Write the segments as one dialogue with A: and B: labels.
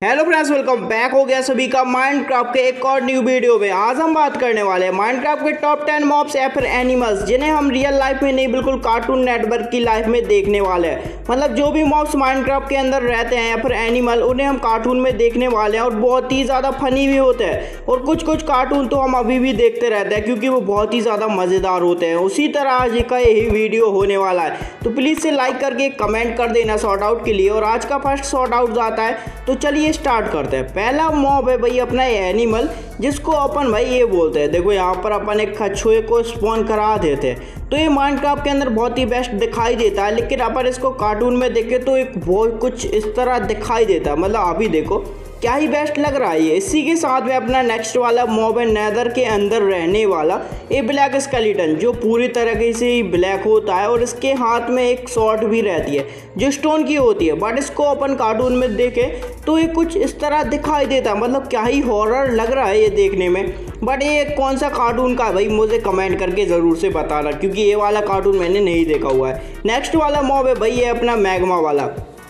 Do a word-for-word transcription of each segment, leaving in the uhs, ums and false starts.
A: Hello friends, welcome back हो गया सभी का माइनक्राफ्ट के एक और न्यू वीडियो में। आज हम बात करने वाले हैं माइनक्राफ्ट के टॉप टेन मॉब्स या फिर एनिमल्स जिन्हें हम रियल लाइफ में नहीं बिल्कुल कार्टून नेटवर्क की लाइफ में देखने वाले हैं। मतलब जो भी मॉब्स माइनक्राफ्ट के अंदर रहते हैं या फिर एनिमल, उन्हें हम कार्टून में देखने वाले हैं और बहुत ही ज़्यादा फनी भी होते हैं। और कुछ कुछ कार्टून तो हम अभी भी देखते रहते हैं क्योंकि वो बहुत ही ज़्यादा मज़ेदार होते हैं। उसी तरह आज का यही वीडियो होने वाला है, तो प्लीज़ से लाइक करके कमेंट कर देना शॉर्ट आउट के लिए। और आज का फर्स्ट शॉर्ट आउट जाता है, तो चलिए स्टार्ट करते हैं। पहला मॉब है भाई अपना एनिमल, जिसको अपन भाई ये बोलते हैं। देखो यहाँ पर अपन एक कछुए को स्पॉन करा देते हैं, तो ये माइनक्राफ्ट के अंदर बहुत ही बेस्ट दिखाई देता है। लेकिन अपन इसको कार्टून में देखें तो एक बहुत कुछ इस तरह दिखाई देता है। मतलब अभी देखो क्या ही बेस्ट लग रहा है ये। इसी के साथ में अपना नेक्स्ट वाला मॉब है नेदर के अंदर रहने वाला ये ब्लैक स्केलेटन, जो पूरी तरीके से ही ब्लैक होता है और इसके हाथ में एक शॉर्ट भी रहती है जो स्टोन की होती है। बट इसको अपन कार्टून में देखें तो ये कुछ इस तरह दिखाई देता है। मतलब क्या ही हॉरर लग रहा है ये देखने में। बट ये कौन सा कार्टून का है भाई, मुझे कमेंट करके ज़रूर से बताना, क्योंकि ये वाला कार्टून मैंने नहीं देखा हुआ है। नेक्स्ट वाला मॉब है भाई ये अपना मैग्मा वाला।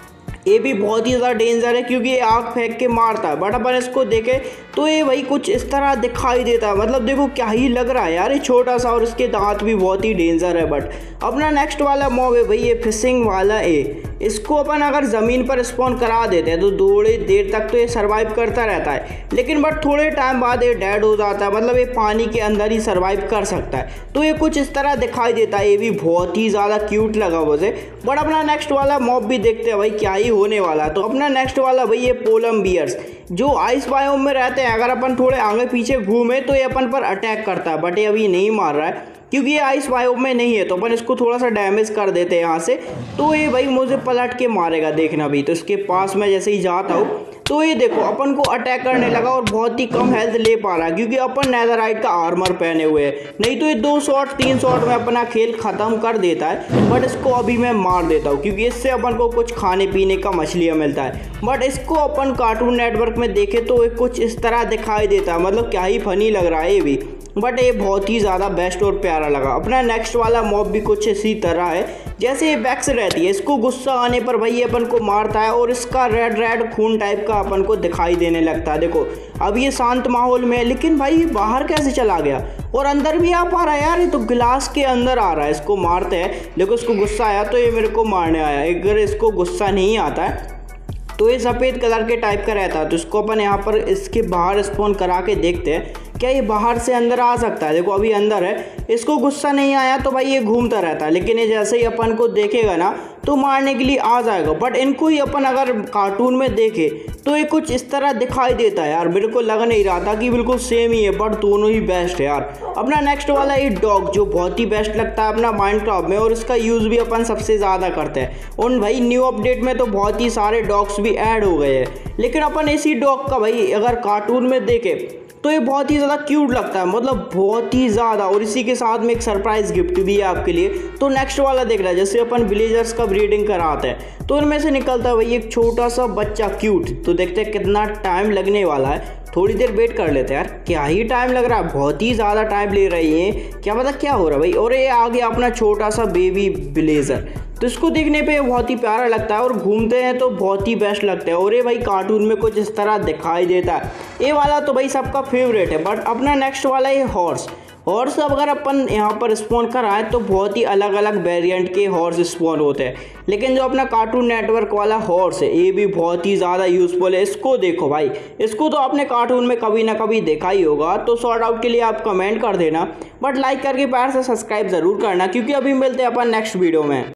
A: ये भी बहुत ही ज़्यादा डेंजर है क्योंकि ये आग फेंक के मारता है। बट अपन इसको देखें तो ये भाई कुछ इस तरह दिखाई देता है। मतलब देखो क्या ही लग रहा है यार, ये छोटा सा और इसके दांत भी बहुत ही डेंजर है। बट अपना नेक्स्ट वाला मॉब है भाई ये फिशिंग वाला ए। इसको अपन अगर ज़मीन पर स्पॉन करा देते हैं तो थोड़ी देर तक तो ये सर्वाइव करता रहता है, लेकिन बट थोड़े टाइम बाद ये डेड हो जाता है। मतलब ये पानी के अंदर ही सर्वाइव कर सकता है। तो ये कुछ इस तरह दिखाई देता है। ये भी बहुत ही ज़्यादा क्यूट लगा मुझे। बट अपना नेक्स्ट वाला मॉब भी देखते हैं भाई क्या ही होने वाला है। तो अपना नेक्स्ट वाला भाई ये पोलम बियर्स, जो आइस बायोम में रहते हैं। अगर अपन थोड़े आगे पीछे घूमे तो ये अपन पर अटैक करता है, बट ये अभी नहीं मार रहा है क्योंकि ये आइस बायोम में नहीं है। तो अपन इसको थोड़ा सा डैमेज कर देते हैं यहाँ से, तो ये भाई मुझे पलट के मारेगा देखना भी। तो इसके पास में जैसे ही जाता हूँ तो ये देखो अपन को अटैक करने लगा और बहुत ही कम हेल्थ ले पा रहा है क्योंकि अपन नेदरराइट का आर्मर पहने हुए हैं। नहीं तो ये दो शॉट तीन शॉट में अपना खेल ख़त्म कर देता है। बट इसको अभी मैं मार देता हूँ क्योंकि इससे अपन को कुछ खाने पीने का मछलियाँ मिलता है। बट इसको अपन कार्टून नेटवर्क में देखें तो ये कुछ इस तरह दिखाई देता है। मतलब क्या ही फनी लग रहा है ये भी। बट ये बहुत ही ज़्यादा बेस्ट और प्यारा लगा। अपना नेक्स्ट वाला मॉब भी कुछ इसी तरह है, जैसे ये बैक्स रहती है। इसको गुस्सा आने पर भाई ये अपन को मारता है और इसका रेड रेड खून टाइप का अपन को दिखाई देने लगता है। देखो अब ये शांत माहौल में है, लेकिन भाई बाहर कैसे चला गया और अंदर भी आ पा रहा है यार। ये तो गिलास के अंदर आ रहा है। इसको मारते हैं, देखो इसको गुस्सा आया तो ये मेरे को मारने आया। अगर इसको गुस्सा नहीं आता है तो ये सफ़ेद कलर के टाइप का रहता है। तो इसको अपन यहाँ पर इसके बाहर स्पॉन करा के देखते हैं क्या ये बाहर से अंदर आ सकता है। देखो अभी अंदर है, इसको गुस्सा नहीं आया तो भाई ये घूमता रहता है। लेकिन ये जैसे ही अपन को देखेगा ना तो मारने के लिए आ जाएगा। बट इनको ही अपन अगर कार्टून में देखे तो ये कुछ इस तरह दिखाई देता है यार। मेरे को लग नहीं रहा था कि बिल्कुल सेम ही है, बट दोनों ही बेस्ट है यार। अपना नेक्स्ट वाला ये डॉग, जो बहुत ही बेस्ट लगता है अपना माइनक्राफ्ट में, और इसका यूज़ भी अपन सबसे ज़्यादा करते हैं। और भाई न्यू अपडेट में तो बहुत ही सारे डॉग्स भी ऐड हो गए हैं। लेकिन अपन इसी डॉग का भाई अगर कार्टून में देखें तो ये बहुत ही ज़्यादा क्यूट लगता है। मतलब बहुत ही ज़्यादा। और इसी के साथ में एक सरप्राइज़ गिफ्ट भी है आपके लिए। तो नेक्स्ट वाला देख रहा है, जैसे अपन विलेजर्स का ब्रीडिंग कराते हैं तो उनमें से निकलता है भाई एक छोटा सा बच्चा क्यूट। तो देखते हैं कितना टाइम लगने वाला है। थोड़ी देर वेट कर लेते हैं यार, क्या ही टाइम लग रहा है। बहुत ही ज़्यादा टाइम ले रही है, क्या पता क्या हो रहा है भाई। और ये आ गया अपना छोटा सा बेबी विलेजर। तो इसको देखने पे बहुत ही प्यारा लगता है और घूमते हैं तो बहुत ही बेस्ट लगता है। और ये भाई कार्टून में कुछ इस तरह दिखाई देता है। ये वाला तो भाई सबका फेवरेट है। बट अपना नेक्स्ट वाला ये हॉर्स। हॉर्स अगर अपन यहाँ पर स्पॉन कराएं तो बहुत ही अलग अलग वेरिएंट के हॉर्स स्पॉन होते हैं। लेकिन जो अपना कार्टून नेटवर्क वाला हॉर्स है ये भी बहुत ही ज़्यादा यूज़फुल है। इसको देखो भाई, इसको तो आपने कार्टून में कभी ना कभी देखा ही होगा। तो सॉर्ट आउट के लिए आप कमेंट कर देना, बट लाइक करके प्यार से सब्सक्राइब ज़रूर करना, क्योंकि अभी मिलते हैं अपन नेक्स्ट वीडियो में।